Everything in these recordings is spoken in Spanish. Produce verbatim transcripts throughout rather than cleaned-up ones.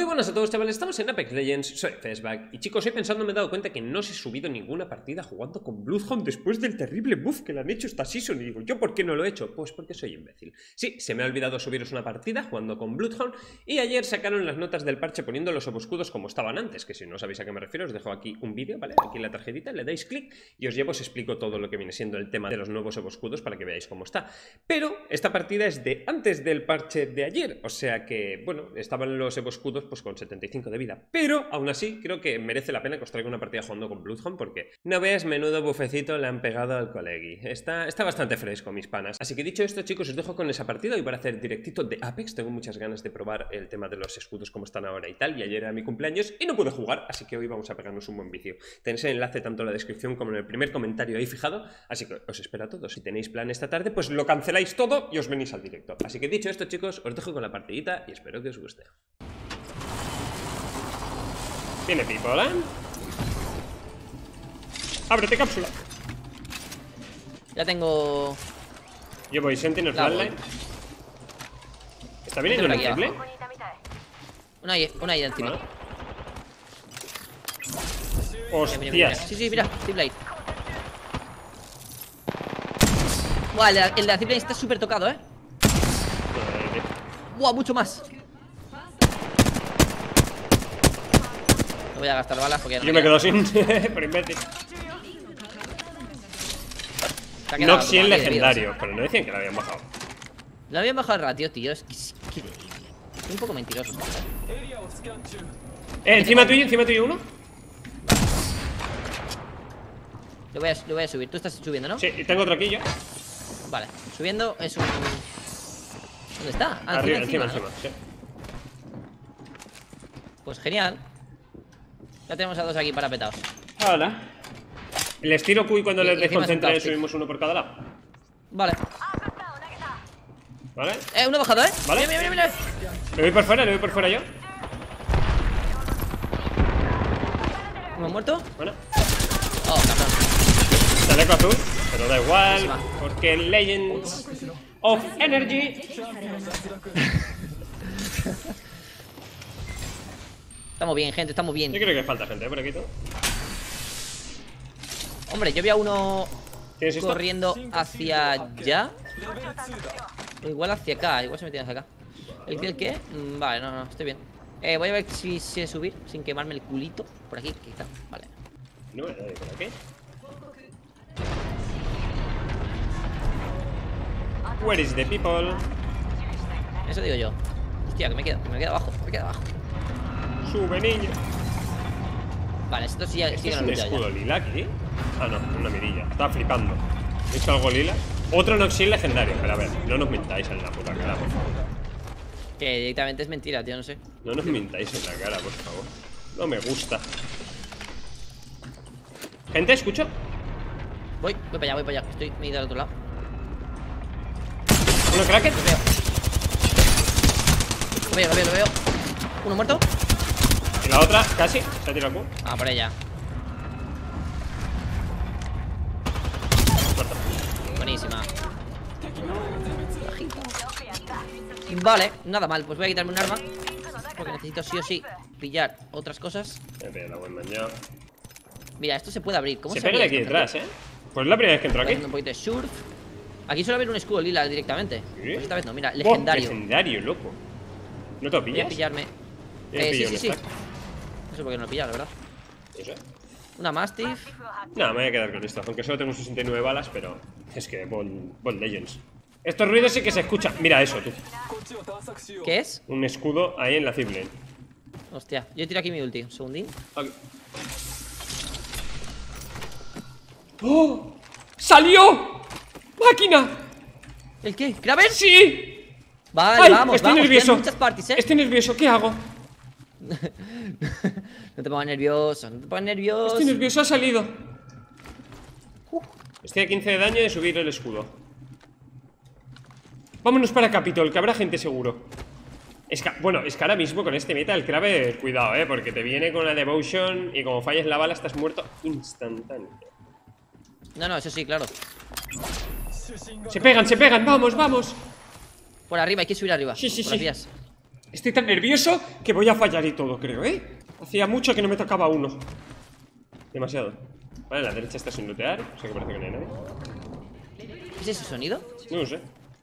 Muy buenas a todos, chavales, estamos en Apex Legends, soy Fezbak. Y chicos, hoy pensando me he dado cuenta que no os he subido ninguna partida jugando con Bloodhound después del terrible buff que le han hecho esta season. Y digo, ¿yo por qué no lo he hecho? Pues porque soy imbécil. Sí, se me ha olvidado subiros una partida jugando con Bloodhound. Y ayer sacaron las notas del parche poniendo los oboscudos como estaban antes. Que si no sabéis a qué me refiero, os dejo aquí un vídeo, ¿vale? Aquí en la tarjetita, le dais clic y os llevo, os explico todo lo que viene siendo el tema de los nuevos oboscudos para que veáis cómo está. Pero esta partida es de antes del parche de ayer. O sea que, bueno, estaban los oboscudos pues con setenta y cinco de vida, pero aún así creo que merece la pena que os traiga una partida jugando con Bloodhound, porque no veas menudo bufecito le han pegado al colegui. Está, está bastante fresco, mis panas. Así que dicho esto, chicos, os dejo con esa partida. Hoy para hacer directito de Apex, tengo muchas ganas de probar el tema de los escudos como están ahora y tal, y ayer era mi cumpleaños y no pude jugar, así que hoy vamos a pegarnos un buen vicio. Tenéis el enlace tanto en la descripción como en el primer comentario ahí fijado, así que os espero a todos. Si tenéis plan esta tarde, pues lo canceláis todo y os venís al directo. Así que dicho esto, chicos, os dejo con la partidita y espero que os guste. Viene people, ¿eh? Ábrete cápsula. Ya tengo... Yo voy Sentinel Flatline. ¿Está viniendo un triple? Una ahí, una ahí encima. ¿Vale? Hostias. Mira, mira, mira. Sí, sí, mira, triple ahí. Buah, el de, el de la triple está súper tocado, ¿eh? Buah, mucho más. No voy a gastar balas porque... Yo me quedo sin... por imbécil. Noxy es legendario, pero no decían que lo habían bajado. Lo habían bajado el ratio, tío. Es que... Es, que... es un poco mentiroso. Eh, encima tuyo, encima tuyo uno. Lo voy, a, lo voy a subir. Tú estás subiendo, ¿no? Sí, y tengo otro aquí yo. Vale, subiendo es un... ¿Dónde está? Ah, arriba, encima, encima, encima, encima, ¿no? sí. Pues genial. Ya tenemos a dos aquí parapetados. Hola. Les tiro Q y cuando Y- les y dejo encima es un concentrar plastic. subimos uno por cada lado. Vale. ¿Vale? Eh, uno bajado, ¿eh? Vale. Mira, mira, mira, mira. Le voy por fuera, le voy por fuera yo. ¿Uno muerto? Bueno. Oh, cabrón. Chaleco azul, pero da igual, Encima. porque Legends of Energy. Estamos bien, gente, estamos bien. Yo creo que falta gente, ¿eh? Por aquí todo. Hombre, yo vi a uno ¿Tienes esto? corriendo hacia allá. O igual hacia acá, igual se metió hacia acá. ¿El qué? ¿El qué? Mm, Vale, no, no, estoy bien. Eh, voy a ver si sé subir sin quemarme el culito. Por aquí, quizá. Vale. No me da por aquí. Where is the people? Eso digo yo. Hostia, que me quedo, que me quedo abajo, me quedo abajo. Sube, niño. Vale, esto sí, ¿Este sí es que lo un he looteado escudo lila aquí? Ah, no, una mirilla. Estaba flipando. ¿He visto algo lila? Otro Noxil legendario. Pero a ver, no nos mintáis en la puta cara, por favor. ya. Que directamente es mentira, tío, no sé. No nos mintáis en la cara, por favor. No me gusta. Gente, ¿escucho? Voy, voy para allá, voy para allá. Estoy, me he ido al otro lado. ¿Uno cracket? Lo veo. Lo veo, lo veo, lo veo. ¿Uno muerto? Y la otra, casi. Se ha tirado el Q. Ah, por ella. Muerto. Buenísima. Vale, nada mal. Pues voy a quitarme un arma, porque necesito sí o sí pillar otras cosas. Me pega la buen mañana. Mira, esto se puede abrir. ¿Cómo Se se pega de abre aquí esto, detrás, gente? ¿eh? Pues es la primera vez que entro Voy aquí. haciendo un poquito de surf. Aquí suele haber un escudo lila directamente. ¿Sí? Pues esta vez no, mira, Oh, legendario. legendario, loco. ¿No te lo Voy a pillas? pillarme. Yo me Eh, sí, pillo sí, un sí. stack. No sé por qué no lo he pillado, la verdad. No sé. Una Mastiff. No, me voy a quedar con esto. Aunque solo tengo sesenta y nueve balas, pero es que Bond, Bond Legends. Estos ruidos sí que se escuchan. Mira eso, tú. ¿Qué es? Un escudo ahí en la zipline. Hostia, yo tiro aquí mi ulti. Un segundín. Aquí. ¡Oh! ¡Salió! ¡Máquina! ¿El qué? ¿Kraber? ¡Sí! Vale, ¡Ay! vamos, Estoy vamos. nervioso. Quedan muchas parties, ¿eh? Estoy nervioso, ¿qué hago? No te pongas nervioso, no te pongas nervioso. Estoy nervioso, ha salido. Estoy a quince de daño de subir el escudo. Vámonos para Capitol, que habrá gente seguro. Es que, bueno, es que ahora mismo con este meta el Kraber, cuidado, eh, porque te viene con la Devotion y como falles la bala estás muerto instantáneo. No, no, eso sí, claro. Se pegan, se pegan, vamos, vamos. Por arriba, hay que subir arriba. Sí, sí, por sí. las vías. Estoy tan nervioso que voy a fallar y todo, creo, ¿eh? Hacía mucho que no me tocaba uno. Demasiado. Vale, la derecha está sin lootear. O sea que parece que no hay nadie. ¿Qué es ese sonido? No lo sé.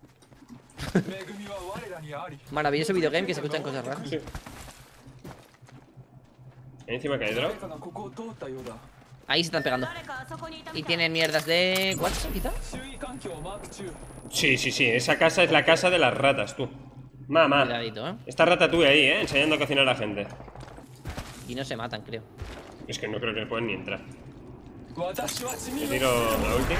Maravilloso videogame que se escuchan cosas raras. Sí. Ahí encima que hay drop. Ahí se están pegando. Y tienen mierdas de Watson, quizá. Sí, sí, sí. Esa casa es la casa de las ratas, tú. Mamá. Cuidadito, ¿eh? Está Ratatouille ahí, ¿eh? Enseñando a cocinar a la gente. Y no se matan, creo. Es que no creo que puedan ni entrar. Le tiro la ulti.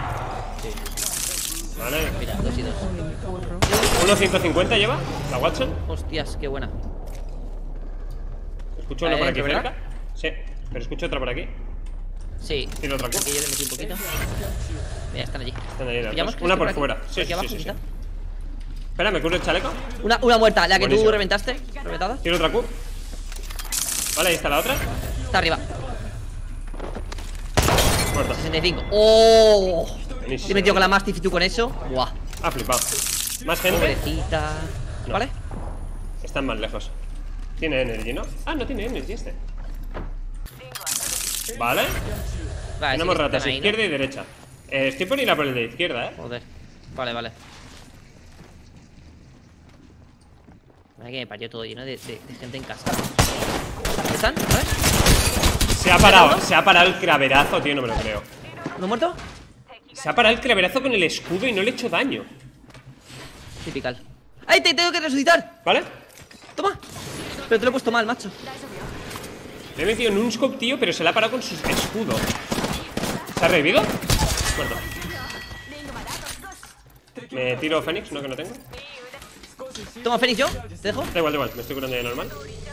Vale. Mira, dos y dos. uno ciento cincuenta lleva la Watson. Hostias, qué buena. Escucho uno Ahí por aquí dentro, cerca. Sí, pero escucho otra por aquí. Sí. Tiro otra aquí. Aquí yo le metí un poquito. Mira, están allí. Están ahí de ¿Pillamos atrás. Una por aquí? fuera. Sí, Aquí sí, abajo, sí, sí, sí. quizá. Espera, ¿me curo el chaleco? Una, una muerta, la que Buenísimo. tú reventaste. Reventada. Tiro otra Q. Vale, ahí está la otra. Está arriba. Muerta. sesenta y cinco. ¡Oh! Buenísimo. Te he metido con la Mastiff y tú con eso. ¡Buah! Ha flipado. Más gente. Pobrecita. No. ¿Vale? Están más lejos. Tiene energy, ¿no? Ah, no tiene energy este. Vale. Vale, Tenemos sí que ratas, están ahí, ¿no? izquierda y derecha. eh, Estoy por ir a por el de izquierda, eh. Joder. Vale, vale. Vale, que me parió todo lleno de, de, de gente en casa. ¿Están? A ver. Se ha parado, se ha parado el craverazo, tío, no me lo creo. ¿Uno muerto? Se ha parado el craverazo con el escudo y no le he hecho daño. Tipical. ¡Ay, te tengo que resucitar! ¿Vale? ¡Toma! Pero te lo he puesto mal, macho. Le he metido en un scope, tío, pero se le ha parado con su escudo. ¿Se ha revivido? Muerto. Me tiro Fénix, no que no tengo. Toma, Fénix, yo. ¿Te dejo? Da igual, da igual, me estoy curando de normal.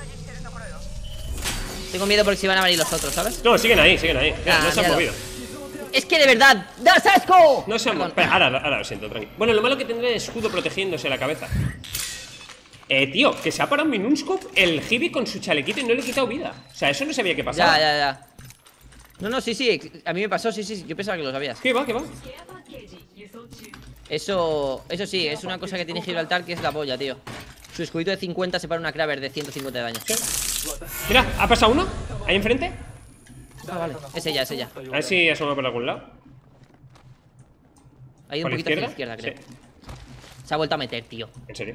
Tengo miedo porque si van a venir los otros, ¿sabes? No, siguen ahí, siguen ahí. Mira, Ah, no se han míralo. movido. Es que de verdad, ¡das asco! No se han movido. Perdón. Ahora, ahora lo siento, tranquilo. Bueno, lo malo que tendré es escudo protegiéndose la cabeza. Eh, tío, que se ha parado en mi Nunscope el Hibi con su chalequito y no le he quitado vida. O sea, eso no sabía que pasaba. Ya, ya, ya. No, no, sí, sí. A mí me pasó, sí, sí. Yo pensaba que lo sabías. ¿Qué va, qué va? Eso, eso sí, es una cosa que tiene Gibraltar que es la polla, tío. Su escudito de cincuenta se para una Kraber de ciento cincuenta de daño. Mira, ¿ha pasado uno? Ahí enfrente. Ah, vale. Es ella, es ella. A ver si asoma por algún lado. Ha ido ¿Por un la poquito hacia la izquierda? izquierda, creo. Sí. Se ha vuelto a meter, tío. ¿En serio?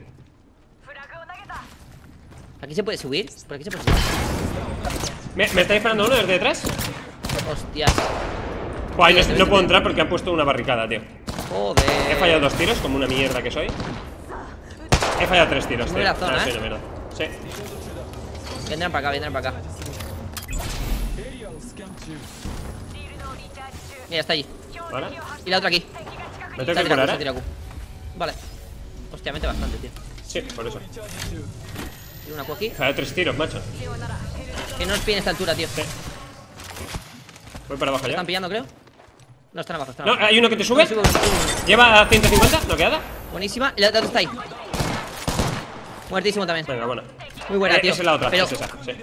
¿Aquí se puede subir? ¿Por aquí se puede subir? ¿Me, me está disparando uno desde detrás? Hostias. Buah, no, no puedo entrar porque han puesto una barricada, tío. Joder. He fallado dos tiros, como una mierda que soy. He fallado tres tiros, Muy tío. la zona, Ah, soy ¿eh? una mierda. Sí. Vendrán para acá, vendrán para acá. Mira, está allí. ¿Vale? Y la otra aquí. Me Se tengo ha que tirado curar, Q, se ha ¿eh? tirado Q. Vale. Hostia, mete bastante, tío. Sí, por eso. Tiene una Q aquí. He fallado tres tiros, macho. Que no nos pillen esta altura, tío. Sí. Voy para abajo ya. ¿Están pillando, creo? No, están abajo, están No, abajo. hay uno que te sube. Sube, sube, sube. Lleva a ciento cincuenta, noqueada. Buenísima. Y la otra está ahí. Muertísimo también. Venga, buena. Muy buena, Eh, tío. Esa es la otra, Pero, es esa, sí.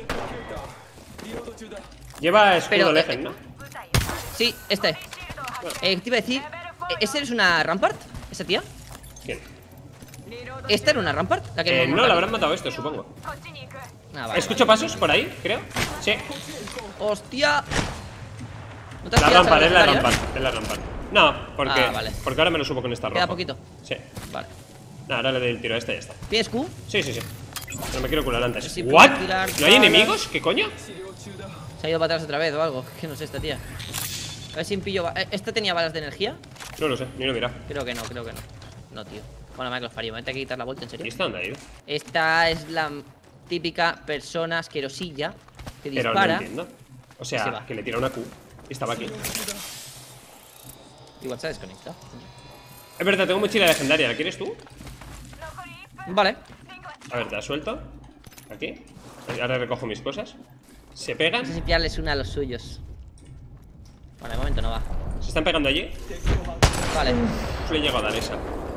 Lleva escudo Pero, Legend, eh, ¿no? sí, este. Eh, te iba a decir. eh, ¿Esta es una Rampart? ¿Esa tía? ¿Quién? ¿Esta era una Rampart? La que Eh, hemos no, la matado. habrán matado esto, supongo. Ah, vale, Escucho pasos por ahí, creo. Sí. vale. ¡Hostia! ¿No te has La tirado rampa, al es la legendario? rampa, es la rampa. No, porque, Ah, vale. porque ahora me lo subo con esta ropa. Queda poquito. Sí. Vale. No, ahora le doy el tiro a esta y ya está. ¿Tienes Q? Sí, sí, sí. Pero me quiero curar antes. Si ¿What? puedo tirar ¿No hay balas. enemigos? ¿Qué coño? Se ha ido para atrás otra vez o algo. Que no sé esta tía. A ver si pillo. ba- eh, ¿Esta tenía balas de energía? No lo sé, ni lo he mirado. Creo que no, creo que no. No, tío. Bueno, me los farío. Me tengo que quitar la vuelta, ¿en ¿Y serio? esta dónde ha ido? Esta es la típica persona asquerosilla que Pero no dispara. entiendo. O Se sea, va. que le tira una Q y estaba aquí. Igual se ha desconectado. Es verdad, tengo mochila legendaria. ¿La quieres tú? Vale. A ver, te la suelto. Aquí. Ahora recojo mis cosas. Se pegan. No sé si pillarles una a los suyos. Bueno, de momento no va. Se están pegando allí. Vale. No le llego a dar esa.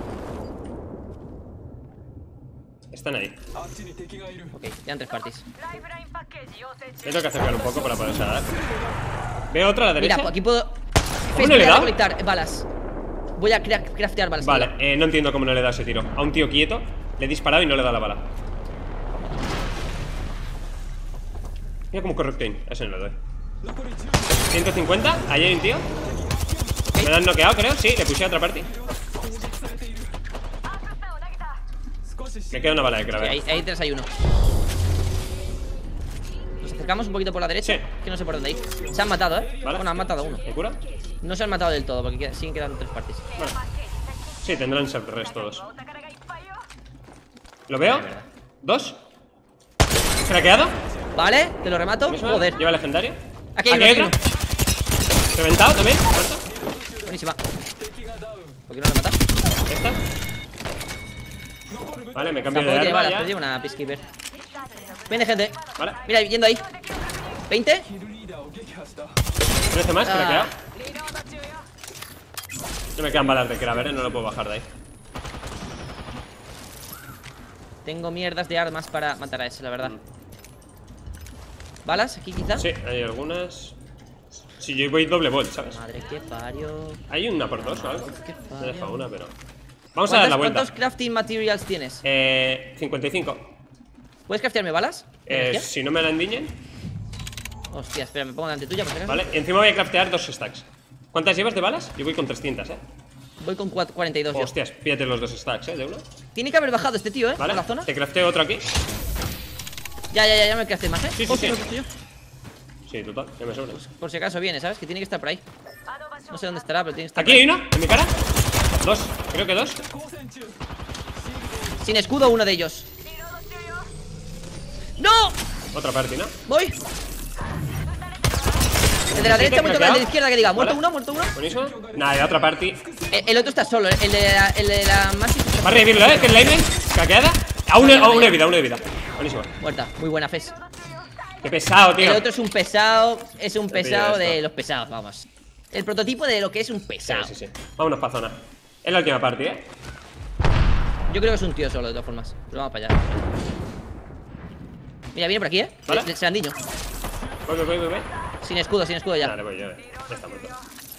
Están ahí. Ok, ya tres parties. Me tengo que acercar un poco para poder dar. Veo otra a la derecha. Mira, aquí puedo. ¿Cómo no le he dado? Recolectar balas. Voy a cra- craftear balas. Vale, eh, no entiendo cómo no le da ese tiro. A un tío quieto, le he disparado y no le da la bala. Mira cómo corre Kane. A ese no le doy. ciento cincuenta. Ahí hay un tío. Me lo han noqueado, creo. Sí, le puse a otra party. Me queda una bala de clave. Sí, ahí, ahí tres hay uno. Nos acercamos un poquito por la derecha. Sí. Que no sé por dónde ir. Se han matado, eh. Vale. Bueno, han matado a uno. ¿Me cura? No se han matado del todo porque queda- siguen quedando tres parties. Bueno. Sí, tendrán servers todos. ¿Lo veo? ¿Dos? ¿Craqueado? Vale, te lo remato. ¿Mismo? Joder. ¿Lleva legendario? Aquí hay uno, aquí hay otro. ¿Reventado también? ¿Muerto? Buenísima. ¿Por qué no lo matas? ¿Esta? Vale, me cambio de Tampoco tiene arma balas, ya. pero lleva una peacekeeper. Viene gente. Vale. Mira, yendo ahí. ¿veinte? ¿trece más? Ah. ¿Craqueado? No me quedan balas de Kraber, ¿eh? No lo puedo bajar de ahí. Tengo mierdas de armas para matar a ese, la verdad. ¿Balas? Aquí quizá. Sí, hay algunas. Si yo voy doble volt, ¿sabes? Madre que parió. Hay una por dos o algo. Qué Me deja fallo. una, pero. Vamos a dar la vuelta. ¿Cuántos crafting materials tienes? Eh. cincuenta y cinco. ¿Puedes craftearme balas? Eh, ¿Energía? si no me la endiñen. Hostia, espera, me pongo delante tuya por si acaso. Vale, y encima voy a craftear dos stacks. ¿Cuántas llevas de balas? Yo voy con trescientas, eh. Voy con cuatro- cuarenta y dos yo. Hostias, pídate los dos stacks, eh, de uno. Tiene que haber bajado este tío, eh, Vale, por la zona. te crafteo otro aquí. Ya, ya, ya, ya me crafté más, eh. Sí, sí, Hostia, sí. lo he puesto yo. Sí, total, ya me sobra. Por si acaso viene, ¿sabes? Que tiene que estar por ahí. No sé dónde estará, pero tiene que estar Aquí por hay ahí. uno, en mi cara. Dos, creo que dos. Sin escudo uno de ellos. ¡No! Otra party, ¿no? Voy. El de la derecha muerto, el de la izquierda que diga. Muerto Vale. uno, muerto uno. Buenísimo. Nada, de otra party. El, el otro está solo, el de la, el de la más. Va a revivirlo, eh, que es Lightning. Caqueada. A una, a una de vida, a una de vida. Buenísimo. Muerta, muy buena Fes. Qué pesado, tío. El otro es un pesado, es un Te pillo pesado de esto. los pesados, vamos. El prototipo de lo que es un Sí, pesado. sí, sí. Vámonos pa' zona. Es la última party, eh. Yo creo que es un tío solo, de todas formas. Pero vamos para allá. Mira, viene por aquí, eh. Vale. De Serandillo. Voy, voy, voy, voy. voy. Sin escudo, sin escudo ya. Vale, voy, ya. Ya está muerto.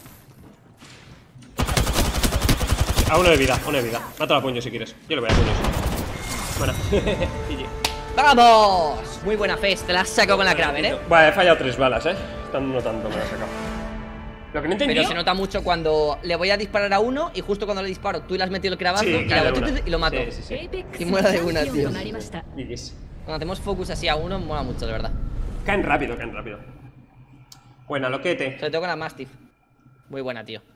A uno de vida, a uno de vida. Mátalo a puño si quieres. Yo le voy a puños. Bueno. G G. ¡Vamos! Muy buena Fes, te la has sacado con la Kraber, eh. Vale, he fallado tres balas, eh. Están no tanto, me la he sacado. Lo que no entendí. Pero se nota mucho cuando le voy a disparar a uno y justo cuando le disparo tú le has metido el cravazo Sí, y, cae la de botu- una. y lo mato. Sí, sí, sí. Y muera de una, tío. G Gs. Cuando hacemos focus así a uno, mola mucho, de verdad. Caen rápido, caen rápido. Buena, loquete. Sobre todo con la Mastiff. Muy buena, tío.